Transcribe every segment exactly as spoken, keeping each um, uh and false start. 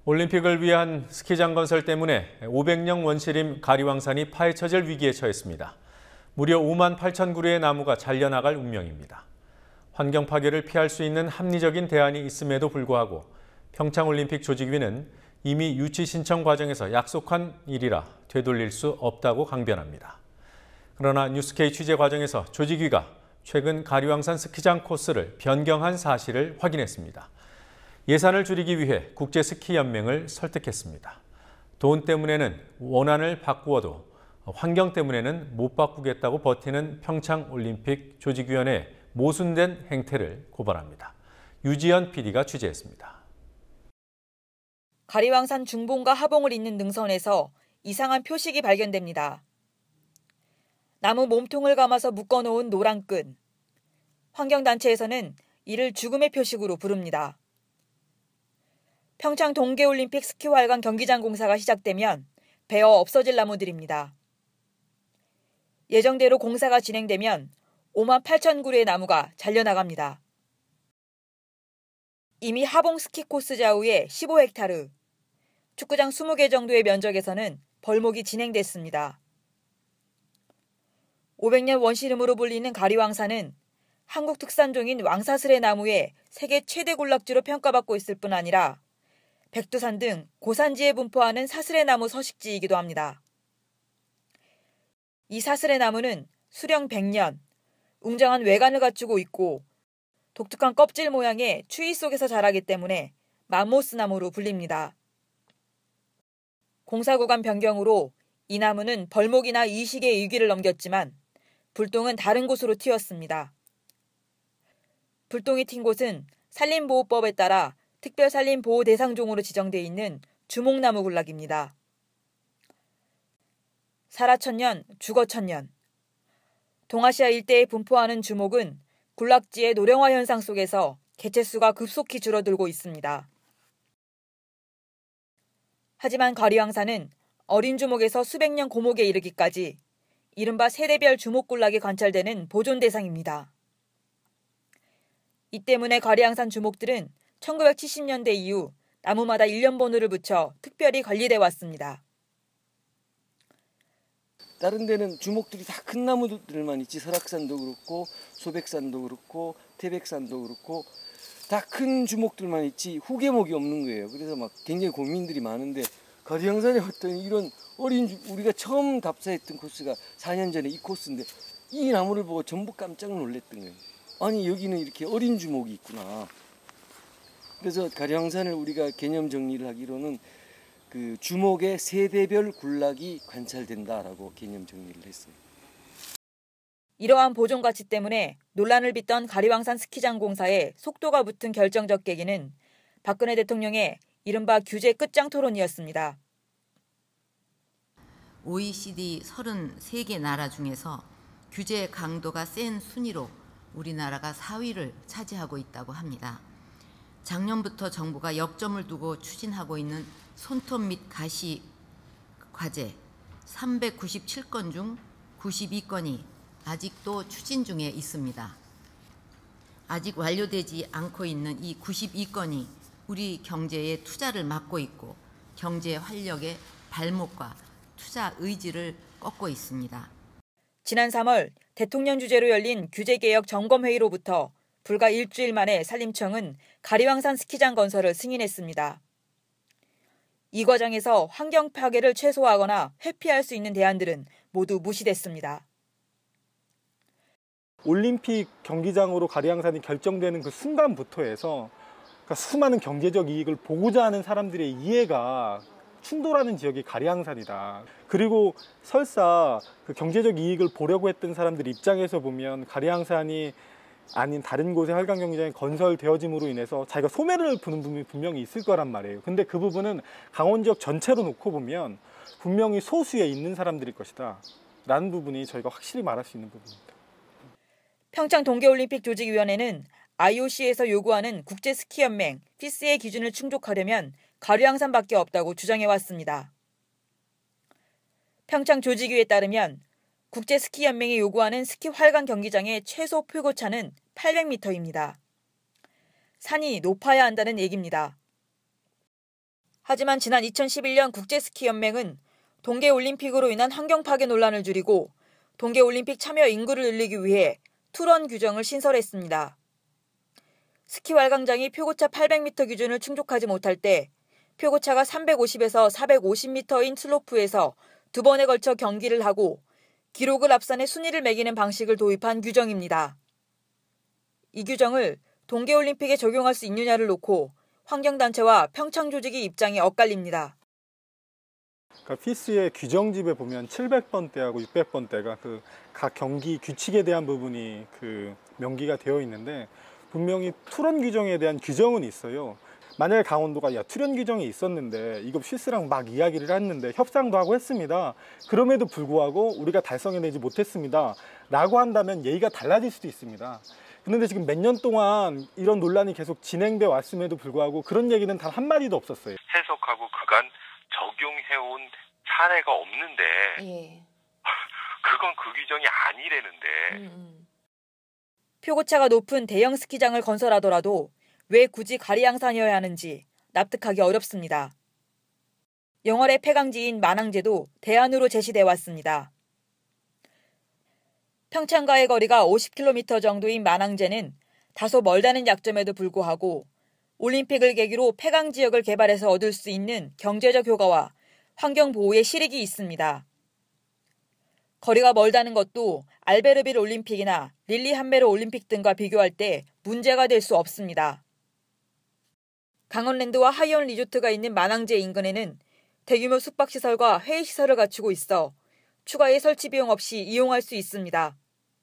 올림픽을 위한 스키장 건설 때문에 오백 년 원시림 가리왕산이 파헤쳐질 위기에 처했습니다. 무려 오만 팔천 그루의 나무가 잘려나갈 운명입니다. 환경 파괴를 피할 수 있는 합리적인 대안이 있음에도 불구하고 평창올림픽 조직위는 이미 유치 신청 과정에서 약속한 일이라 되돌릴 수 없다고 강변합니다. 그러나 뉴스케이 취재 과정에서 조직위가 최근 가리왕산 스키장 코스를 변경한 사실을 확인했습니다. 예산을 줄이기 위해 국제스키연맹을 설득했습니다. 돈 때문에는 원안을 바꾸어도 환경 때문에는 못 바꾸겠다고 버티는 평창올림픽 조직위원회의 모순된 행태를 고발합니다. 유지연 피디가 취재했습니다. 가리왕산 중봉과 하봉을 잇는 능선에서 이상한 표식이 발견됩니다. 나무 몸통을 감아서 묶어놓은 노란 끈. 환경단체에서는 이를 죽음의 표식으로 부릅니다. 평창 동계올림픽 스키활강 경기장 공사가 시작되면 베어 없어질 나무들입니다. 예정대로 공사가 진행되면 오만 팔천 그루의 나무가 잘려나갑니다. 이미 하봉 스키 코스 좌우의 십오 헥타르, 축구장 이십 개 정도의 면적에서는 벌목이 진행됐습니다. 오백 년 원시림으로 불리는 가리왕산은 한국 특산종인 왕사슬의 나무의 세계 최대 군락지로 평가받고 있을 뿐 아니라 백두산 등 고산지에 분포하는 사슬의 나무 서식지이기도 합니다. 이 사슬의 나무는 수령 백 년, 웅장한 외관을 갖추고 있고 독특한 껍질 모양의 추위 속에서 자라기 때문에 맘모스 나무로 불립니다. 공사 구간 변경으로 이 나무는 벌목이나 이식의 위기를 넘겼지만 불똥은 다른 곳으로 튀었습니다. 불똥이 튄 곳은 산림보호법에 따라 특별산림보호 대상종으로 지정돼 있는 주목나무 군락입니다. 살아 천년, 죽어 천년. 동아시아 일대에 분포하는 주목은 군락지의 노령화 현상 속에서 개체수가 급속히 줄어들고 있습니다. 하지만 가리왕산은 어린 주목에서 수백 년 고목에 이르기까지 이른바 세대별 주목 군락이 관찰되는 보존 대상입니다. 이 때문에 가리왕산 주목들은 천구백칠십 년대 이후 나무마다 일련 번호를 붙여 특별히 관리돼 왔습니다. 다른 데는 주목들이 다 큰 나무들만 있지, 설악산도 그렇고 소백산도 그렇고 태백산도 그렇고 다 큰 주목들만 있지 후계목이 없는 거예요. 그래서 막 굉장히 고민들이 많은데 가리왕산에 왔더니 이런 어린 주, 우리가 처음 답사했던 코스가 사 년 전에 이 코스인데 이 나무를 보고 전부 깜짝 놀랐던 거예요. 아니 여기는 이렇게 어린 주목이 있구나. 그래서 가리왕산을 우리가 개념 정리를 하기로는 그 주목의 세대별 군락이 관찰된다라고 개념 정리를 했어요. 이러한 보존 가치 때문에 논란을 빚던 가리왕산 스키장 공사에 속도가 붙은 결정적 계기는 박근혜 대통령의 이른바 규제 끝장 토론이었습니다. 오이시디 서른세 개 나라 중에서 규제 강도가 센 순위로 우리나라가 사 위를 차지하고 있다고 합니다. 작년부터 정부가 역점을 두고 추진하고 있는 손톱 및 가시 과제 삼백구십칠 건 중 구십이 건이 아직도 추진 중에 있습니다. 아직 완료되지 않고 있는 이 구십이 건이 우리 경제의 투자를 막고 있고 경제 활력의 발목과 투자 의지를 꺾고 있습니다. 지난 삼월 대통령 주재로 열린 규제개혁 점검회의로부터 불과 일주일 만에 산림청은 가리왕산 스키장 건설을 승인했습니다. 이 과정에서 환경 파괴를 최소화하거나 회피할 수 있는 대안들은 모두 무시됐습니다. 올림픽 경기장으로 가리왕산이 결정되는 그 순간부터 해서 그러니까 수많은 경제적 이익을 보고자 하는 사람들의 이해가 충돌하는 지역이 가리왕산이다. 그리고 설사 그 경제적 이익을 보려고 했던 사람들 입장에서 보면 가리왕산이 아닌 다른 곳의 활강 경기장이 건설되어짐으로 인해서 자기가 소매를 부는 부분이 분명히 있을 거란 말이에요. 근데 그 부분은 강원 지역 전체로 놓고 보면 분명히 소수에 있는 사람들일 것이다 라는 부분이 저희가 확실히 말할 수 있는 부분입니다. 평창 동계올림픽 조직위원회는 아이오씨에서 요구하는 국제스키연맹 피스의 기준을 충족하려면 가리왕산밖에 없다고 주장해왔습니다. 평창 조직위에 따르면 국제스키연맹이 요구하는 스키 활강 경기장의 최소 표고차는 팔백 미터입니다. 산이 높아야 한다는 얘기입니다. 하지만 지난 이천십일 년 국제스키연맹은 동계올림픽으로 인한 환경 파괴 논란을 줄이고 동계올림픽 참여 인구를 늘리기 위해 투런 규정을 신설했습니다. 스키 활강장이 표고차 팔백 미터 기준을 충족하지 못할 때 표고차가 삼백오십에서 사백오십 미터인 슬로프에서 두 번에 걸쳐 경기를 하고 기록을 앞산해 순위를 매기는 방식을 도입한 규정입니다. 이 규정을 동계올림픽에 적용할 수 있느냐를 놓고 환경단체와 평창 조직이 입장이 엇갈립니다. 그러니까 피스의 규정집에 보면 칠백 번대하고 육백 번대가 그 각 경기 규칙에 대한 부분이 그 명기가 되어 있는데 분명히 투런 규정에 대한 규정은 있어요. 만약에 강원도가 야 투런 규정이 있었는데 이거 피스랑 막 이야기를 했는데 협상도 하고 했습니다. 그럼에도 불구하고 우리가 달성해내지 못했습니다. 라고 한다면 예의가 달라질 수도 있습니다. 그런데 지금 몇 년 동안 이런 논란이 계속 진행돼 왔음에도 불구하고 그런 얘기는 단 한마디도 없었어요. 해석하고 그간 적용해온 사례가 없는데 예. 그건 그 규정이 아니라는데. 음, 음. 표고차가 높은 대형 스키장을 건설하더라도 왜 굳이 가리양산이어야 하는지 납득하기 어렵습니다. 영월의 폐광지인 만항제도 대안으로 제시돼 왔습니다. 평창과의 거리가 오십 킬로미터 정도인 만항제는 다소 멀다는 약점에도 불구하고 올림픽을 계기로 폐광 지역을 개발해서 얻을 수 있는 경제적 효과와 환경 보호의 실익이 있습니다. 거리가 멀다는 것도 알베르빌 올림픽이나 릴리한메르 올림픽 등과 비교할 때 문제가 될 수 없습니다. 강원랜드와 하이온 리조트가 있는 만항제 인근에는 대규모 숙박시설과 회의시설을 갖추고 있어 추가의 설치 비용 없이 이용할 수 있습니다.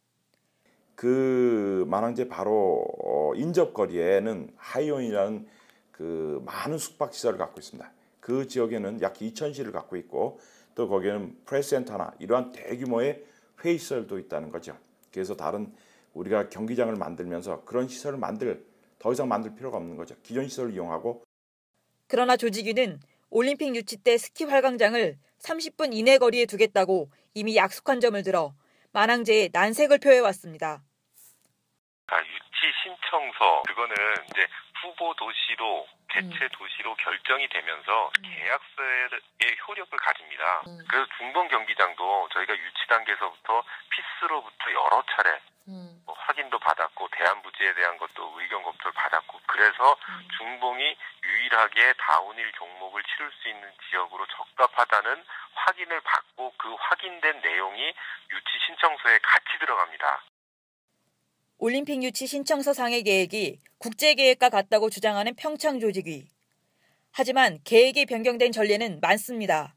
그 만항제 바로 인접거리에는 하이온이라는 그 많은 숙박시설을 갖고 있습니다. 그 지역에는 약 이천 실을 갖고 있고 또 거기에는 프레스센터나 이러한 대규모의 회의시설도 있다는 거죠. 그래서 다른 우리가 경기장을 만들면서 그런 시설을 만들 더 이상 만들 필요가 없는 거죠. 기존 시설을 이용하고. 그러나 조직위는 올림픽 유치 때 스키 활강장을 삼십 분 이내 거리에 두겠다고 이미 약속한 점을 들어 만항제에 난색을 표해왔습니다. 아, 유치 신청서 그거는 이제 후보 도시로 개최 도시로 결정이 되면서 계약서의 효력을 가집니다. 음. 그래서 중동 경기장도 저희가 유치 단계에서부터 피스로부터 여러 차례 음. 뭐 확인도 받았고 대안부지에 대한 것도 의견 검토를 받았고 그래서 음. 중동이 유일하게 다운힐 종목을 치를 수 있는 지역으로 적합하다는 확인을 받고 그 확인된 내용이 유치 신청서에 같이 들어갑니다. 올림픽 유치 신청서 상의 계획이 국제계획과 같다고 주장하는 평창 조직위. 하지만 계획이 변경된 전례는 많습니다.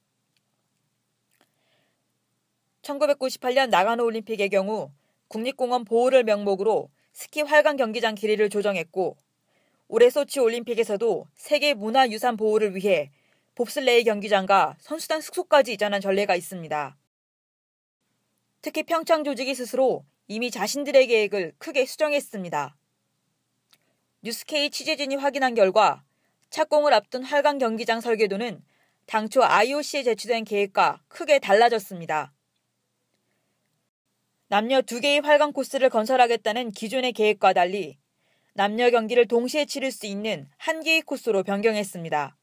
천구백구십팔 년 나가노 올림픽의 경우 국립공원 보호를 명목으로 스키 활강 경기장 길이를 조정했고 올해 소치 올림픽에서도 세계 문화유산 보호를 위해 봅슬레이 경기장과 선수단 숙소까지 이전한 전례가 있습니다. 특히 평창 조직이 스스로 이미 자신들의 계획을 크게 수정했습니다. 뉴스케이 취재진이 확인한 결과 착공을 앞둔 활강 경기장 설계도는 당초 아이오씨에 제출된 계획과 크게 달라졌습니다. 남녀 두 개의 활강 코스를 건설하겠다는 기존의 계획과 달리 남녀 경기를 동시에 치를 수 있는 한 개의 코스로 변경했습니다.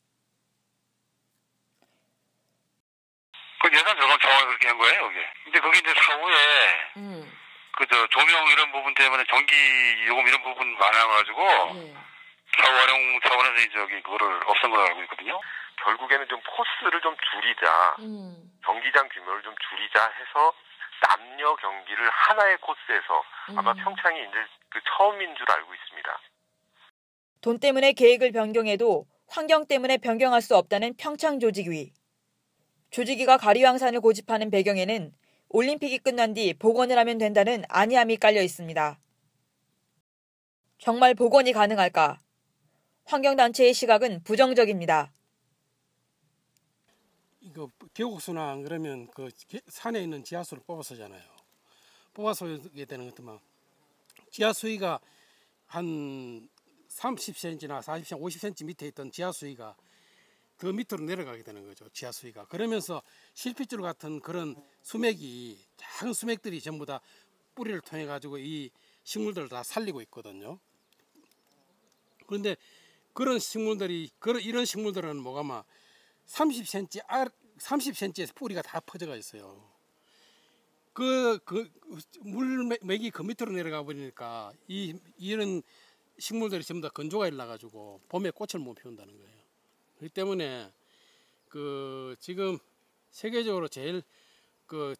그 예산 조정 차원에서 그렇게 한 거예요, 그게. 근데 그게 이제 사후에 음. 그저 조명 이런 부분 때문에 전기 요금 이런 부분 많아가지고 예. 사후 활용 차원에서 저기 그거를 없앤 걸로 알고 있거든요. 결국에는 좀 코스를 좀 줄이자, 음. 경기장 규모를 좀 줄이자 해서 남녀 경기를 하나의 코스에서 아마 음. 평창이 이제 그 처음인 줄 알고 있습니다. 돈 때문에 계획을 변경해도 환경 때문에 변경할 수 없다는 평창 조직위. 조직위가 가리왕산을 고집하는 배경에는 올림픽이 끝난 뒤 복원을 하면 된다는 안이함이 깔려 있습니다. 정말 복원이 가능할까? 환경단체의 시각은 부정적입니다. 이거 계곡수나 그러면 그 산에 있는 지하수를 뽑아서잖아요. 뽑아서 하게 되는 것도 막 지하수위가 한 삼십 센티미터나 사십 센티미터, 오십 센티미터 밑에 있던 지하수위가 그 밑으로 내려가게 되는 거죠. 지하수위가. 그러면서 실핏줄 같은 그런 수맥이 작은 수맥들이 전부 다 뿌리를 통해 가지고 이 식물들을 다 살리고 있거든요. 그런데 그 그런 식물들이 그런 이런 식물들은 뭐가 막 삼십 센티미터 아, 삼십 센티미터에서 뿌리가 다 퍼져가 있어요. 그 그 물맥이 그 밑으로 내려가 버리니까 이 이런 식물들이 전부 다 건조가 일나 가지고 봄에 꽃을 못 피운다는 거예요. 그렇기 때문에 그 지금 세계적으로 제일 그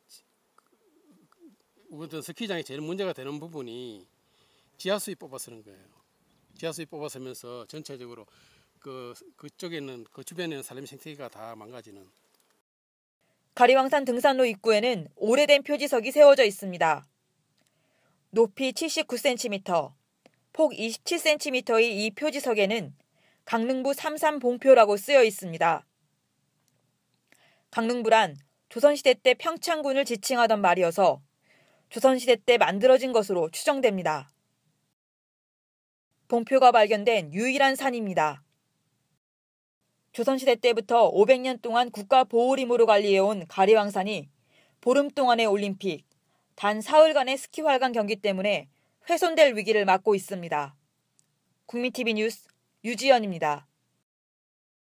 어떤 스키장이 제일 문제가 되는 부분이 지하수위 뽑아서는 거예요. 지하수위 뽑아서면서 전체적으로 그 그쪽에 있는 그 주변에 있는 산림 생태계가 다 망가지는. 가리왕산 등산로 입구에는 오래된 표지석이 세워져 있습니다. 높이 칠십구 센티미터, 폭 이십칠 센티미터의 이 표지석에는 강릉부 삼삼봉표라고 쓰여 있습니다. 강릉부란 조선시대 때 평창군을 지칭하던 말이어서 조선시대 때 만들어진 것으로 추정됩니다. 봉표가 발견된 유일한 산입니다. 조선시대 때부터 오백 년 동안 국가보호림으로 관리해온 가리왕산이 보름 동안의 올림픽, 단 사흘간의 스키 활강 경기 때문에 훼손될 위기를 맞고 있습니다. 국민티비 뉴스 유지연입니다.